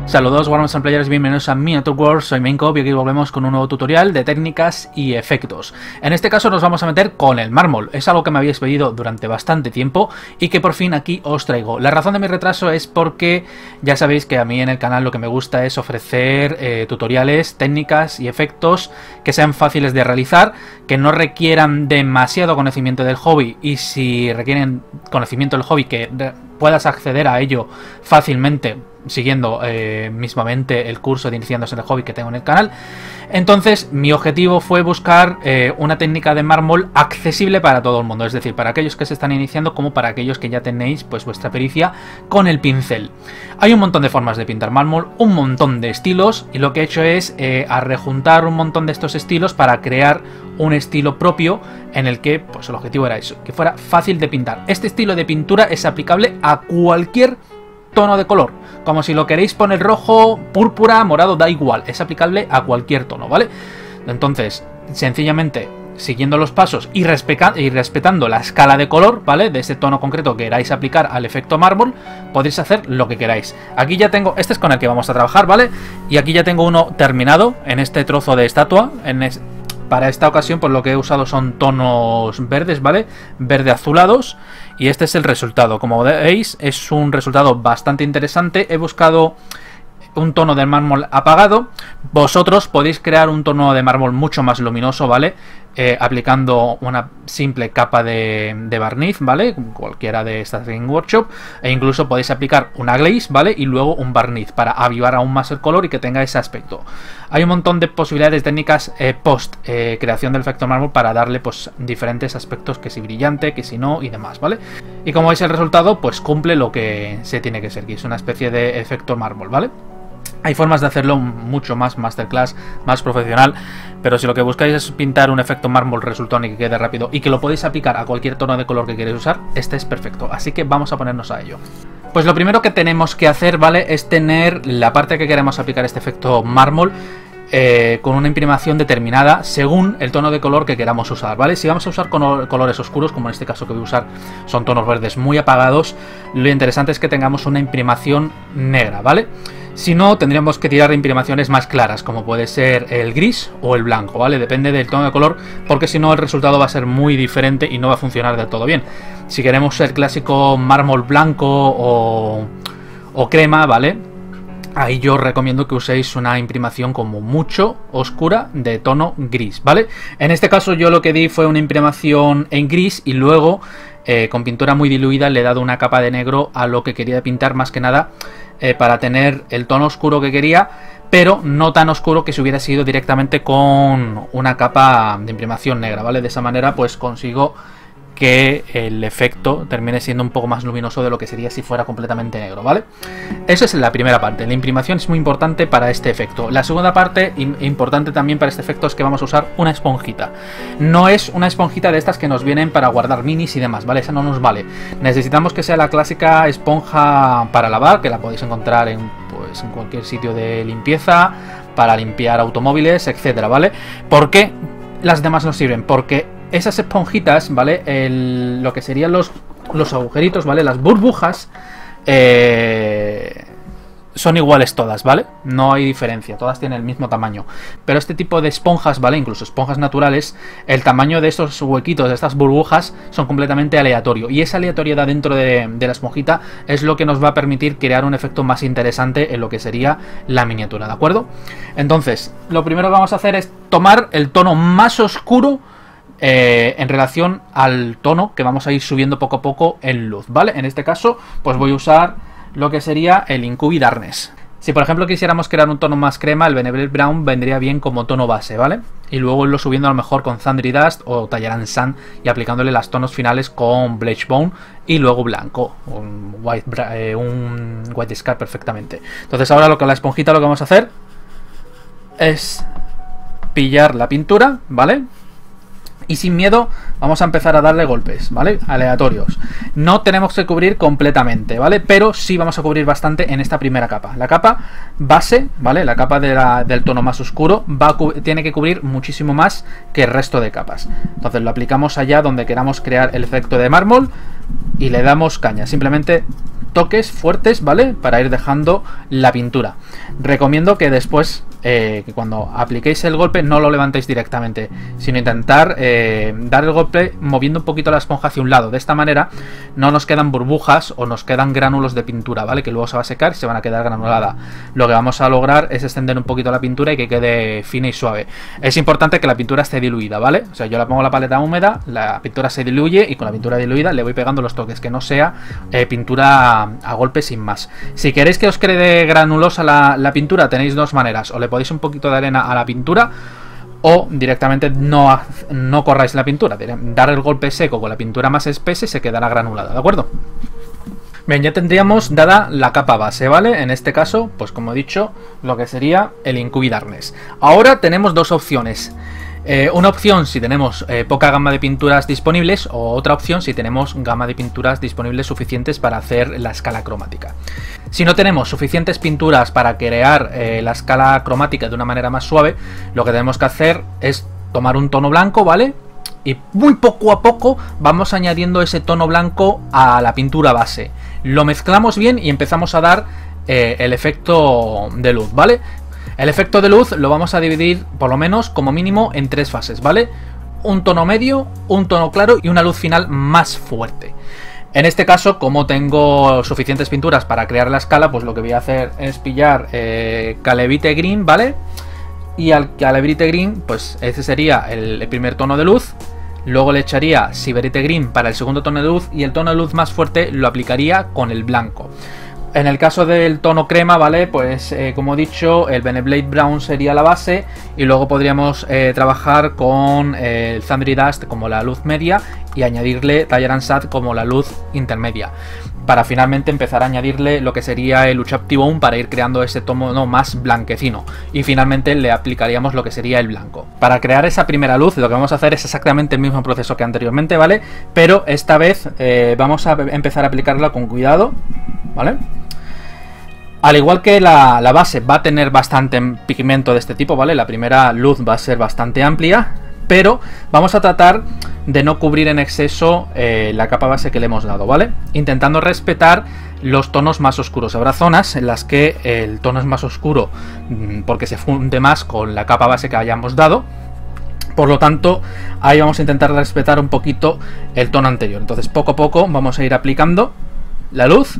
Saludos Warmers and Players, bienvenidos a Miniature World, soy Maincop y aquí volvemos con un nuevo tutorial de técnicas y efectos. En este caso nos vamos a meter con el mármol, es algo que me habéis pedido durante bastante tiempo y que por fin aquí os traigo. La razón de mi retraso es porque ya sabéis que a mí en el canal lo que me gusta es ofrecer tutoriales, técnicas y efectos que sean fáciles de realizar, que no requieran demasiado conocimiento del hobby y si requieren conocimiento del hobby que puedas acceder a ello fácilmente siguiendo mismamente el curso de iniciándose en el hobby que tengo en el canal. Entonces mi objetivo fue buscar una técnica de mármol accesible para todo el mundo, es decir, para aquellos que se están iniciando como para aquellos que ya tenéis pues vuestra pericia con el pincel. Hay un montón de formas de pintar mármol, un montón de estilos, y lo que he hecho es rejuntar un montón de estos estilos para crear un estilo propio en el que pues el objetivo era eso, que fuera fácil de pintar. Este estilo de pintura es aplicable a cualquier tono de color, como si lo queréis poner rojo, púrpura, morado, da igual, es aplicable a cualquier tono, ¿vale? Entonces, sencillamente siguiendo los pasos y respetando la escala de color, ¿vale? De ese tono concreto que queráis aplicar al efecto mármol, podéis hacer lo que queráis. Aquí ya tengo, este es con el que vamos a trabajar, ¿vale? Y aquí ya tengo uno terminado en este trozo de estatua, para esta ocasión pues lo que he usado son tonos verdes, ¿vale? Verde azulados, y este es el resultado. Como veis es un resultado bastante interesante. He buscado un tono de mármol apagado. Vosotros podéis crear un tono de mármol mucho más luminoso, ¿vale? Aplicando una simple capa de barniz, ¿vale? Cualquiera de estas en Workshop, e incluso podéis aplicar una glaze, ¿vale? Y luego un barniz para avivar aún más el color y que tenga ese aspecto. Hay un montón de posibilidades técnicas post creación del efecto mármol para darle pues diferentes aspectos, que si brillante, que si no y demás, ¿vale? Y como veis el resultado pues cumple lo que se tiene que ser, que es una especie de efecto mármol, ¿vale? Hay formas de hacerlo mucho más masterclass, más profesional, pero si lo que buscáis es pintar un efecto mármol resultón y que quede rápido y que lo podéis aplicar a cualquier tono de color que queréis usar, este es perfecto. Así que vamos a ponernos a ello. Pues lo primero que tenemos que hacer, ¿vale? Es tener la parte que queremos aplicar este efecto mármol con una imprimación determinada según el tono de color que queramos usar, ¿vale? Si vamos a usar colores oscuros, como en este caso que voy a usar son tonos verdes muy apagados, lo interesante es que tengamos una imprimación negra, ¿vale? Si no, tendríamos que tirar de imprimaciones más claras, como puede ser el gris o el blanco, ¿vale? Depende del tono de color, porque si no el resultado va a ser muy diferente y no va a funcionar del todo bien. Si queremos el clásico mármol blanco o crema, ¿vale? Ahí yo os recomiendo que uséis una imprimación como mucho oscura de tono gris, ¿vale? En este caso yo lo que di fue una imprimación en gris y luego con pintura muy diluida le he dado una capa de negro a lo que quería pintar, más que nada para tener el tono oscuro que quería, pero no tan oscuro que se hubiera sido directamente con una capa de imprimación negra, ¿vale? De esa manera pues consigo que el efecto termine siendo un poco más luminoso de lo que sería si fuera completamente negro, ¿vale? Esa es la primera parte, la imprimación es muy importante para este efecto. La segunda parte, importante también para este efecto, es que vamos a usar una esponjita. No es una esponjita de estas que nos vienen para guardar minis y demás, ¿vale? Esa no nos vale. Necesitamos que sea la clásica esponja para lavar, que la podéis encontrar en cualquier sitio de limpieza, para limpiar automóviles, etcétera, ¿vale? ¿Por qué las demás nos sirven? Porque esas esponjitas, ¿vale? Lo que serían los agujeritos, ¿vale? Las burbujas son iguales todas, ¿vale? No hay diferencia, todas tienen el mismo tamaño. Pero este tipo de esponjas, ¿vale? Incluso esponjas naturales, el tamaño de estos huequitos, de estas burbujas, son completamente aleatorio. Y esa aleatoriedad dentro de la esponjita es lo que nos va a permitir crear un efecto más interesante en lo que sería la miniatura, ¿de acuerdo? Entonces, lo primero que vamos a hacer es tomar el tono más oscuro en relación al tono que vamos a ir subiendo poco a poco en luz, ¿vale? En este caso, pues voy a usar lo que sería el Incubi Darkness. Si por ejemplo quisiéramos crear un tono más crema, el Benevolent Brown vendría bien como tono base, ¿vale? Y luego irlo subiendo a lo mejor con Thundery Dust o Tallarán Sand y aplicándole los tonos finales con Bleach Bone y luego blanco, un White Scar perfectamente. Entonces ahora con la esponjita lo que vamos a hacer es pillar la pintura, ¿vale? Y sin miedo vamos a empezar a darle golpes, ¿vale? Aleatorios. No tenemos que cubrir completamente, ¿vale? Pero sí vamos a cubrir bastante en esta primera capa. La capa base, ¿vale? La capa del tono más oscuro tiene que cubrir muchísimo más que el resto de capas. Entonces lo aplicamos allá donde queramos crear el efecto de mármol y le damos caña. Simplemente toques fuertes, ¿vale? Para ir dejando la pintura. Recomiendo que después, que cuando apliquéis el golpe no lo levantéis directamente, sino intentar dar el golpe moviendo un poquito la esponja hacia un lado. De esta manera no nos quedan burbujas o nos quedan gránulos de pintura, ¿vale? Que luego se va a secar y se van a quedar granulada. Lo que vamos a lograr es extender un poquito la pintura y que quede fina y suave. Es importante que la pintura esté diluida, ¿vale? O sea, yo la pongo la paleta húmeda, la pintura se diluye y con la pintura diluida le voy pegando los toques, que no sea pintura a golpe sin más. Si queréis que os quede granulosa la pintura, tenéis dos maneras: o le podéis un poquito de arena a la pintura, o directamente no corráis la pintura, dar el golpe seco con la pintura más espesa y se quedará granulada, ¿de acuerdo? Bien, ya tendríamos dada la capa base, ¿vale? En este caso, pues como he dicho, lo que sería el Incubi Darkness. Ahora tenemos dos opciones. Una opción si tenemos poca gama de pinturas disponibles, o otra opción si tenemos gama de pinturas disponibles suficientes para hacer la escala cromática. Si no tenemos suficientes pinturas para crear la escala cromática de una manera más suave, lo que tenemos que hacer es tomar un tono blanco, ¿vale? Y muy poco a poco vamos añadiendo ese tono blanco a la pintura base. Lo mezclamos bien y empezamos a dar el efecto de luz, ¿vale? El efecto de luz lo vamos a dividir por lo menos como mínimo en tres fases, ¿vale? Un tono medio, un tono claro y una luz final más fuerte. En este caso, como tengo suficientes pinturas para crear la escala, pues lo que voy a hacer es pillar Calebrite Green, ¿vale? Y al Calebrite Green, pues ese sería el primer tono de luz. Luego le echaría Siberite Green para el segundo tono de luz y el tono de luz más fuerte lo aplicaría con el blanco. En el caso del tono crema, ¿vale? Pues como he dicho, el Beneblade Brown sería la base y luego podríamos trabajar con el Thundery Dust como la luz media y añadirle Tyrant Sad como la luz intermedia, para finalmente empezar a añadirle lo que sería el Uchapti Bone para ir creando ese tono más blanquecino, y finalmente le aplicaríamos lo que sería el blanco. Para crear esa primera luz lo que vamos a hacer es exactamente el mismo proceso que anteriormente, ¿vale? Pero esta vez vamos a empezar a aplicarla con cuidado, ¿vale? Al igual que la base va a tener bastante pigmento de este tipo, ¿vale? La primera luz va a ser bastante amplia, pero vamos a tratar de no cubrir en exceso la capa base que le hemos dado, ¿vale? Intentando respetar los tonos más oscuros. Habrá zonas en las que el tono es más oscuro porque se funde más con la capa base que hayamos dado. Por lo tanto, ahí vamos a intentar respetar un poquito el tono anterior. Entonces, poco a poco vamos a ir aplicando la luz.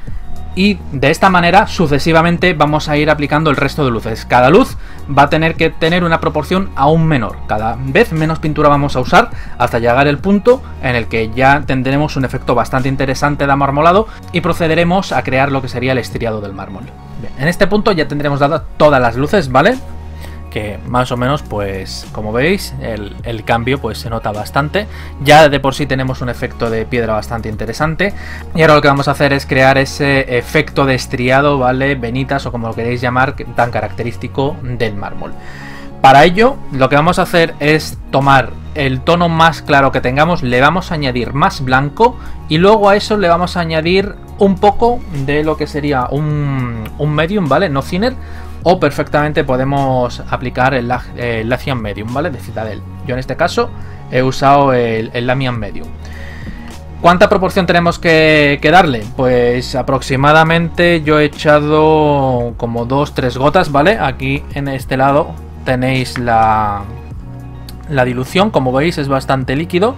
Y de esta manera sucesivamente vamos a ir aplicando el resto de luces. Cada luz va a tener que tener una proporción aún menor. Cada vez menos pintura vamos a usar hasta llegar al punto en el que ya tendremos un efecto bastante interesante de amarmolado y procederemos a crear lo que sería el estriado del mármol. Bien, en este punto ya tendremos dadas todas las luces, ¿vale? Que más o menos, pues como veis, el cambio pues se nota bastante. Ya de por sí tenemos un efecto de piedra bastante interesante. Y ahora lo que vamos a hacer es crear ese efecto de estriado, ¿vale? Venitas o como lo queréis llamar, tan característico del mármol. Para ello, lo que vamos a hacer es tomar el tono más claro que tengamos, le vamos a añadir más blanco y luego a eso le vamos a añadir un poco de lo que sería un medium, ¿vale? No thinner. O perfectamente podemos aplicar el Lamian Medium, ¿vale? De Citadel. Yo en este caso he usado el Lamian Medium. ¿Cuánta proporción tenemos que darle? Pues aproximadamente yo he echado como 2-3 gotas, ¿vale? Aquí en este lado tenéis la dilución. Como veis es bastante líquido.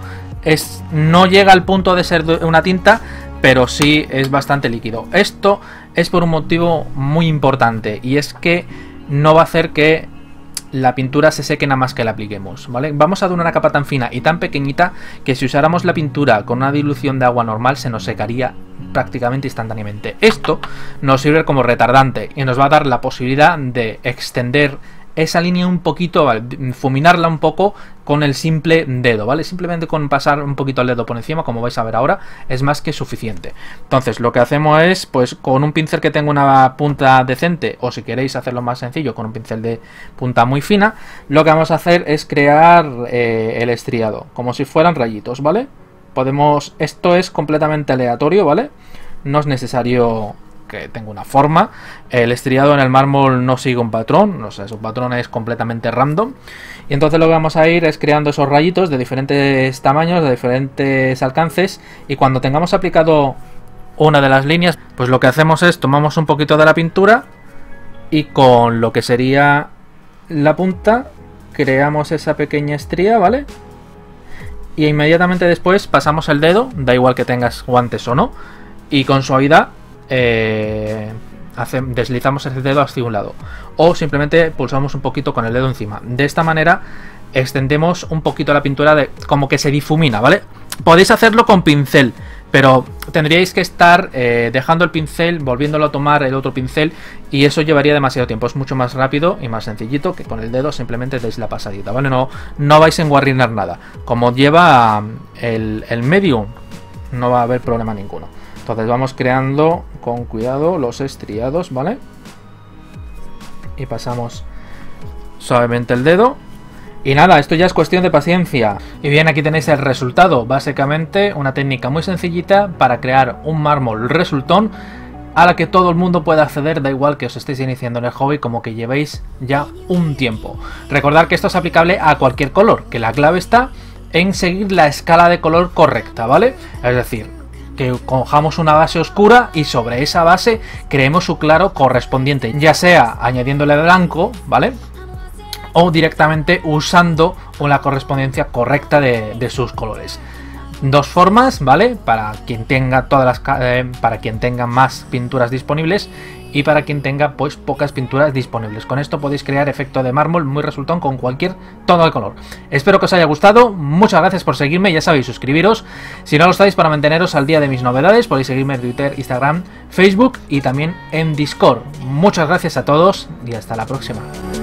No llega al punto de ser una tinta, pero sí es bastante líquido. Esto es por un motivo muy importante, y es que no va a hacer que la pintura se seque nada más que la apliquemos, ¿vale? Vamos a dar una capa tan fina y tan pequeñita que si usáramos la pintura con una dilución de agua normal se nos secaría prácticamente instantáneamente. Esto nos sirve como retardante y nos va a dar la posibilidad de extender esa línea un poquito, ¿vale? Fuminarla un poco con el simple dedo, ¿vale? Simplemente con pasar un poquito el dedo por encima, como vais a ver ahora, es más que suficiente. Entonces lo que hacemos es, pues con un pincel que tenga una punta decente, o si queréis hacerlo más sencillo, con un pincel de punta muy fina, lo que vamos a hacer es crear el estriado, como si fueran rayitos, ¿vale? Esto es completamente aleatorio, ¿vale? No es necesario que tenga una forma. El estriado en el mármol no sigue un patrón, o sea, su patrón es completamente random. Y entonces lo que vamos a ir es creando esos rayitos de diferentes tamaños, de diferentes alcances, y cuando tengamos aplicado una de las líneas, pues lo que hacemos es tomamos un poquito de la pintura y con lo que sería la punta creamos esa pequeña estría, ¿vale? Y inmediatamente después pasamos el dedo, da igual que tengas guantes o no, y con suavidad deslizamos ese dedo hacia un lado. O simplemente pulsamos un poquito con el dedo encima. De esta manera extendemos un poquito la pintura, como que se difumina, ¿vale? Podéis hacerlo con pincel, pero tendríais que estar dejando el pincel, volviéndolo a tomar el otro pincel, y eso llevaría demasiado tiempo. Es mucho más rápido y más sencillito que con el dedo simplemente deis la pasadita, ¿vale? No vais a enguarrinar nada. Como lleva el medium, no va a haber problema ninguno. Entonces vamos creando con cuidado los estriados, ¿vale? Y pasamos suavemente el dedo. Y nada, esto ya es cuestión de paciencia. Y bien, aquí tenéis el resultado. Básicamente una técnica muy sencillita para crear un mármol resultón a la que todo el mundo puede acceder, da igual que os estéis iniciando en el hobby como que llevéis ya un tiempo. Recordad que esto es aplicable a cualquier color, que la clave está en seguir la escala de color correcta, ¿vale? Es decir, que cojamos una base oscura y sobre esa base creemos su claro correspondiente, ya sea añadiéndole blanco, ¿vale? O directamente usando una correspondencia correcta de sus colores. Dos formas, ¿vale? Para quien tenga para quien tenga más pinturas disponibles y para quien tenga pues pocas pinturas disponibles. Con esto podéis crear efecto de mármol muy resultón con cualquier tono de color. Espero que os haya gustado, muchas gracias por seguirme, ya sabéis, suscribiros. Si no lo estáis, para manteneros al día de mis novedades, podéis seguirme en Twitter, Instagram, Facebook y también en Discord. Muchas gracias a todos y hasta la próxima.